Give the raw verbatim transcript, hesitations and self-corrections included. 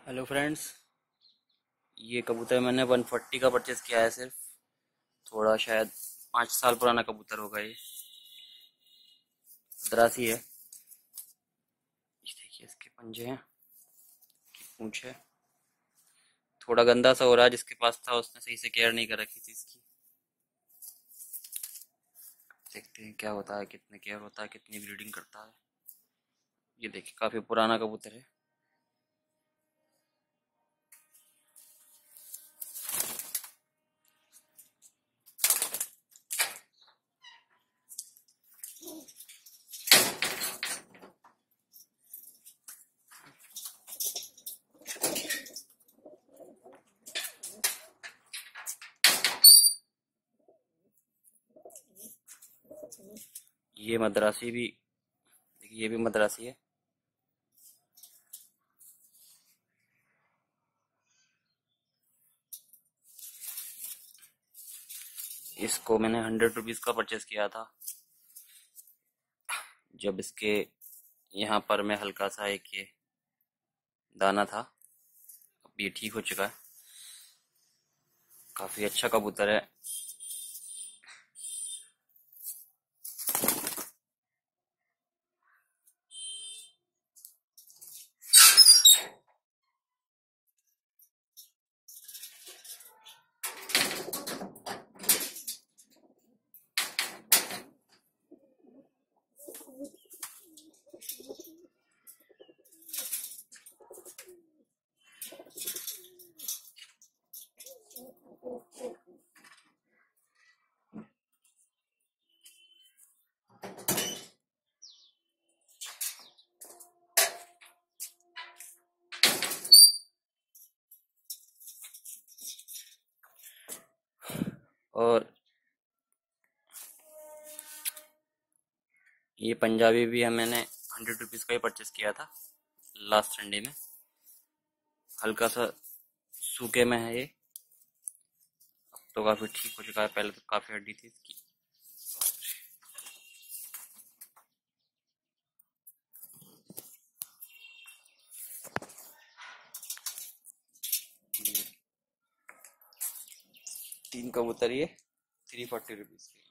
Hello friends. ये कबूतर मैंने वन फोर्टी का परचेज़ किया है। सिर्फ थोड़ा शायद पाँच साल पुराना कबूतर होगा ये। मद्रासी है। ये देखिए इसके पंजे हैं, पूंछ है। थोड़ा गंदा सा हो रहा है, जिसके पास था उसने सही से केयर नहीं कर रखी थी इसकी। देखते हैं क्या होता है, कितने केयर होता है, कितनी ब्रीडिंग करता है। ये देखिए काफ़ी पुराना कबूतर है। ये मद्रासी भी, देखिए ये भी मद्रासी है। इसको मैंने हंड्रेड रुपीज़ का परचेज़ किया था। जब इसके यहाँ पर मैं हल्का सा एक ये दाना था, अब ये ठीक हो चुका है। काफ़ी अच्छा कबूतर है। और ये पंजाबी भी है, मैंने हंड्रेड रुपीज़ का ही परचेस किया था लास्ट संडे में। हल्का सा सूखे में है ये, अब तो काफ़ी ठीक हो चुका है। पहले तो काफ़ी हड्डी थी इसकी। तीन कबूतर ये थ्री फोर्टी रुपीज़ के।